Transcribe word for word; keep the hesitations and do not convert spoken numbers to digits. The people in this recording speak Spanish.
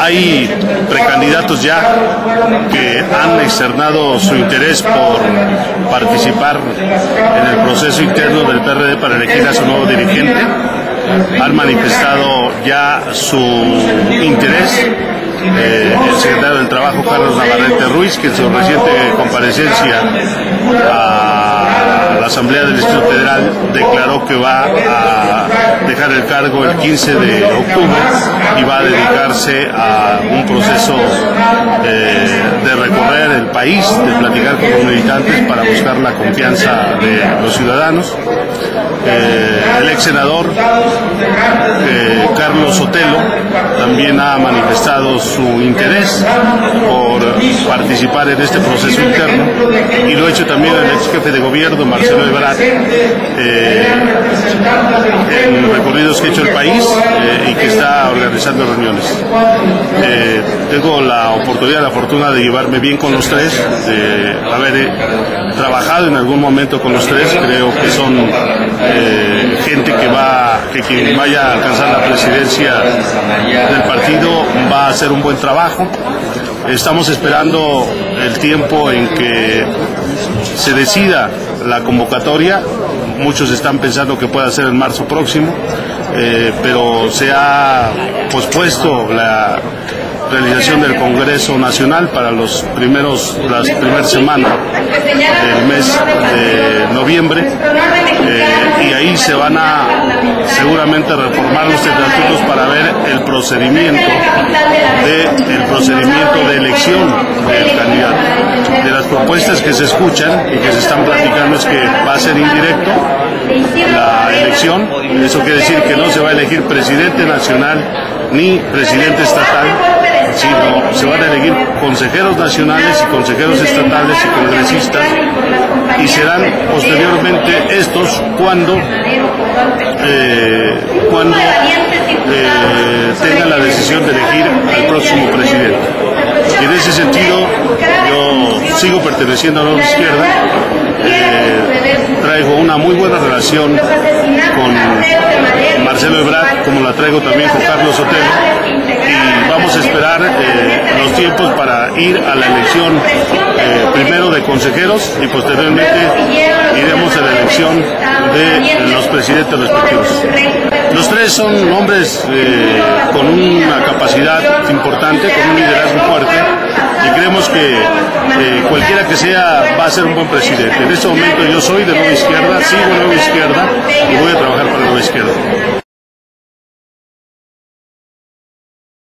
hay precandidatos ya que han externado su interés por participar en el proceso interno del P R D para elegir a su nuevo dirigente. Han manifestado ya su interés. Eh, el secretario del Trabajo, Carlos Navarrete Ruiz, que en su reciente comparecencia a la Asamblea del Distrito Federal declaró que va a dejar el cargo el quince de octubre y va a dedicarse a un proceso eh, de recorrer el país, de platicar con los militantes para buscar la confianza de los ciudadanos. Eh, el ex senador eh, Carlos Sotelo también ha manifestado su interés por participar en este proceso interno, y lo ha hecho también el ex jefe de gobierno Marcelo Ebrard eh, en recorridos que ha hecho el país eh, y que está organizando reuniones. Eh, tengo la oportunidad, la fortuna de llevarme bien con los tres, de haber eh, trabajado en algún momento con los tres. Creo que son eh, gente que va, que quien vaya a alcanzar la presidencia del partido va a hacer un buen trabajo. Estamos esperando el tiempo en que se decida la convocatoria. Muchos están pensando que pueda ser en marzo próximo, eh, pero se ha pospuesto la realización del Congreso Nacional para los primeros, las primeras semanas del mes de noviembre, eh, y ahí se van a seguramente reformar los estatutos para ver el procedimiento de el procedimiento de elección del candidato. De las propuestas que se escuchan y que se están platicando es que va a ser indirecto la elección. Eso quiere decir que no se va a elegir presidente nacional ni presidente estatal, sino se van a elegir consejeros nacionales y consejeros estatales y congresistas, y serán posteriormente estos cuando eh, cuando eh, tengan la decisión de elegir al próximo presidente. Y en ese sentido yo sigo perteneciendo a la Nueva Izquierda. Eh, traigo una muy buena relación con Marcelo Ebrard, como la traigo también con Carlos Sotelo, y vamos a esperar eh, los tiempos para ir a la elección eh, primero de consejeros y posteriormente iremos a la elección de los presidentes respectivos. Los tres son hombres eh, con una capacidad importante, con un liderazgo fuerte, y creemos que eh, cualquiera que sea va a ser un buen presidente. En este momento yo soy de Nueva Izquierda, sigo Nueva Izquierda y voy a trabajar para Nueva Izquierda.